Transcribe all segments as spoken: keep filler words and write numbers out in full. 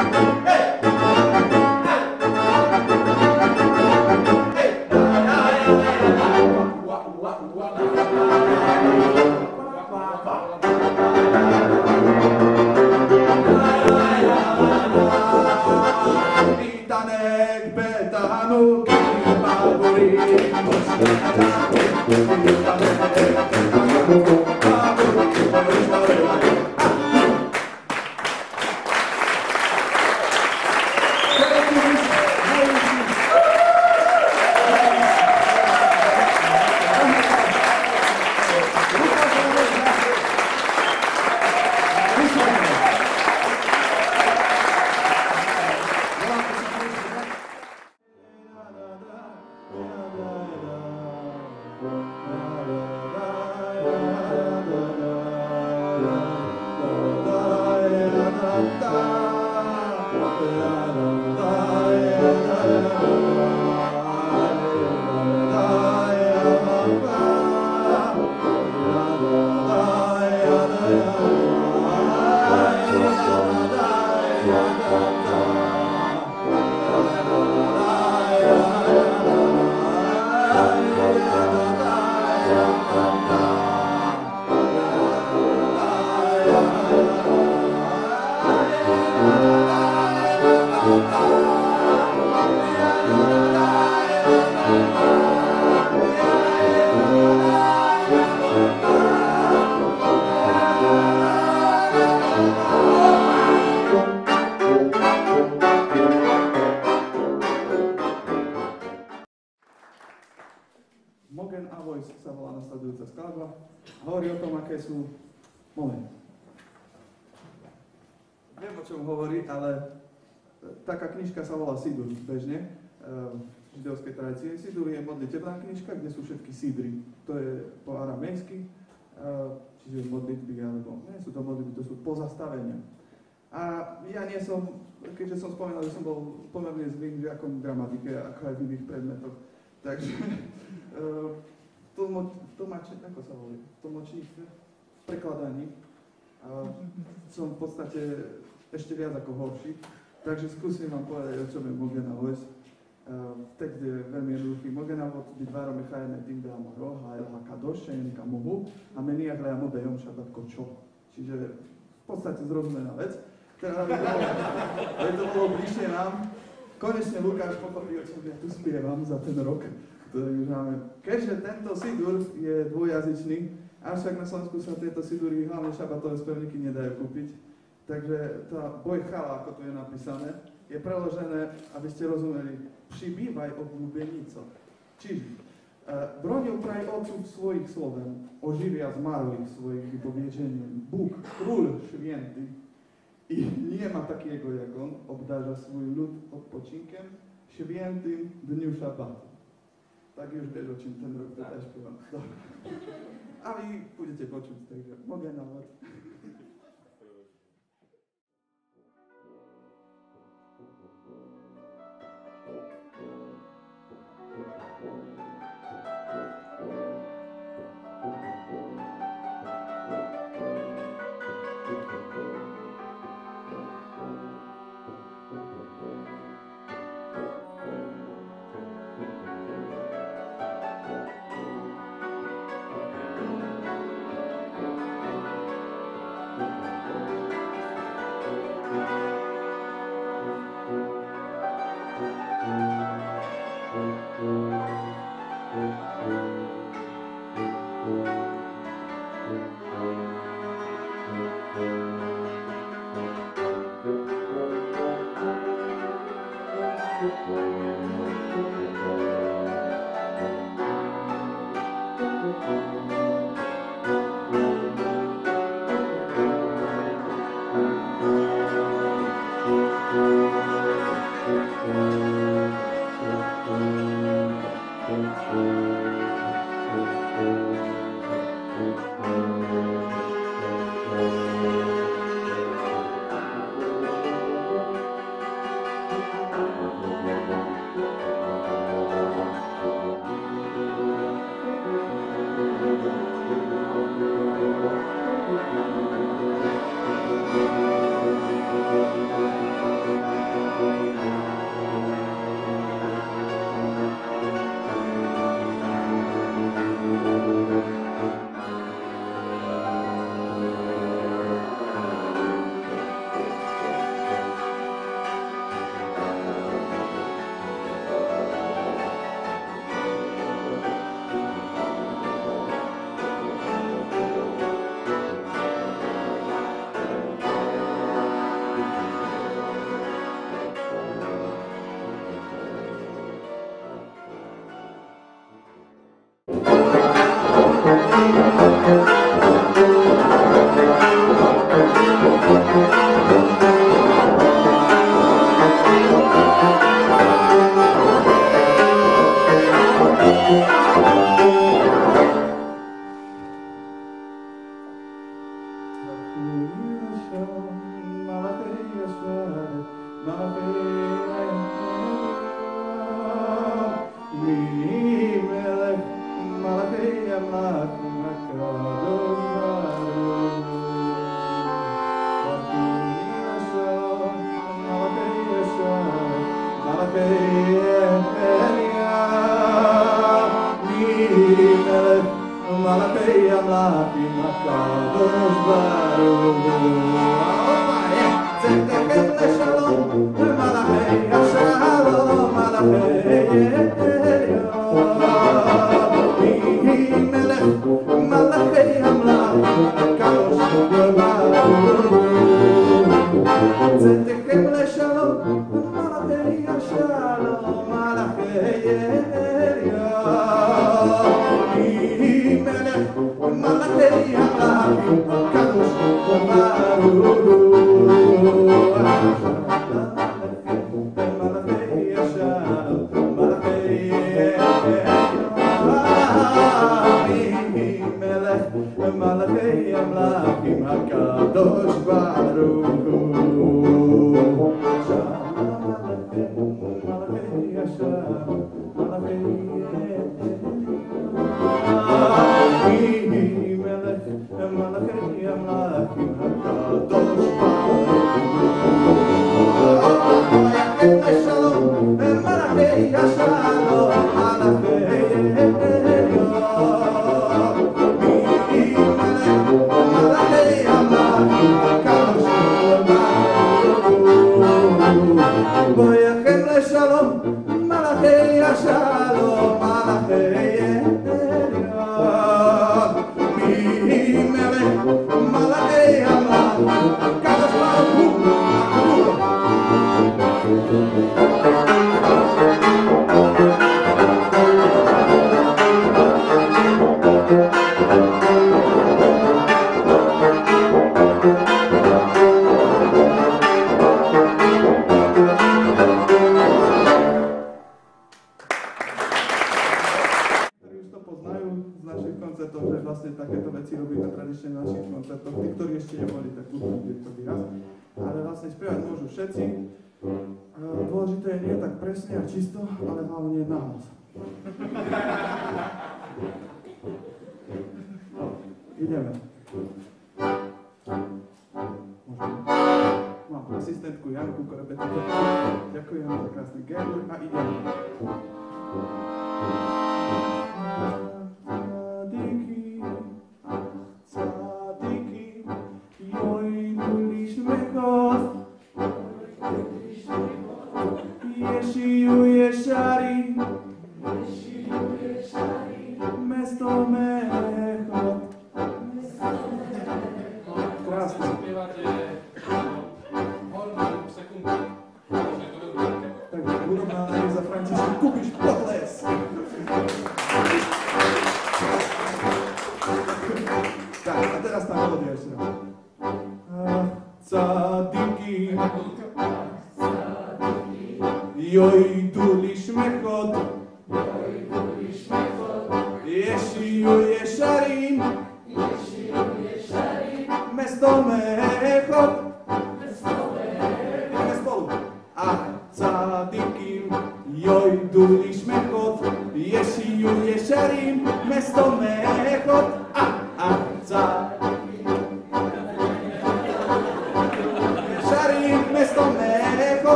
Mogen a Voice sa volá nasledujúca skladba. Hovorí o tom, aké sú momenty. Viem, o čom hovorí, ale taká knižka sa volá Sidur bežne v židovskej tradícii. Sidur je modlitebná knižka, kde sú všetky sidry. To je po aramejsky, čiže modlitby, alebo nie sú to modlitby, to sú pozastavenia. A ja nie som, keďže som spomínal, že som bol pomerne zlým žiakom gramatike, ako aj v iných predmetoch, takže Uh, tlmo, tlmače, ako sa volí, tlmočníctve, v prekladaní. Uh, som v podstate ešte viac ako horší, takže skúsim vám povedať, o čom je Mogen a Voice. Uh, text je veľmi jednoduchý. Mogen a Voice bidvaro mechajeme tým beamo roha, el hakadosh, shenika mohu, a meniach leamo bejom šabat kočo. Čiže v podstate zrozumená vec. Teda, aby to bolo, aby to bolo bližšie nám, konečne Lukáš pochopil, o čom ja tu spievam za ten rok. Keďže tento sidur je dvojjazyčný, avšak na Slovensku sa tieto sidury, hlavne šabatové spevníky, nedajú kúpiť. Takže tá bojchala, ako tu je napísané, je preložené, aby ste rozumeli, přibývaj obľúbenico. Čiže bronił kraj ojców swoich słowem, ożywia zmarłych swoich wypowiedzeniem. Bóg, król święty, i nie ma takiego jak on, obdarza swój lud odpoczynkiem, świętym dniu szabatu. Tak już wiesz, o czym ten rok też śpiewam. Dobra. A wy pójdziecie poczuć, także mogę nawet.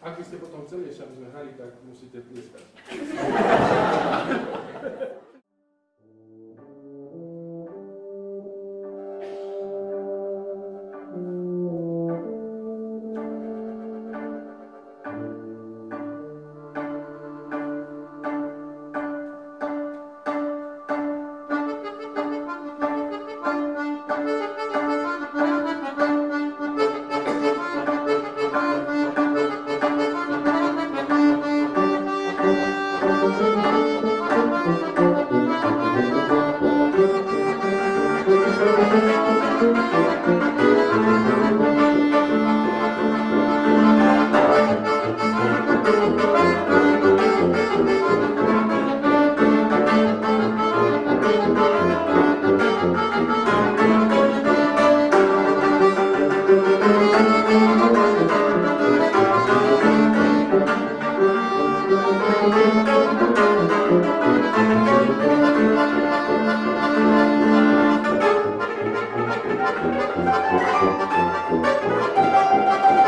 Ak by ste potom chceli ešte, aby sme hrali, tak musíte plieskať. Thank you.